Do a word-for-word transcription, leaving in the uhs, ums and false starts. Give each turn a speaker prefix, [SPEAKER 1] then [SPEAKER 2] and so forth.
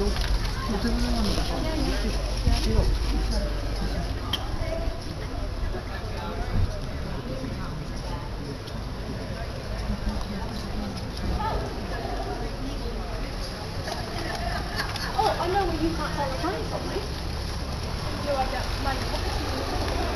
[SPEAKER 1] Oh, I know where you can't tell the time from me. Do I get money?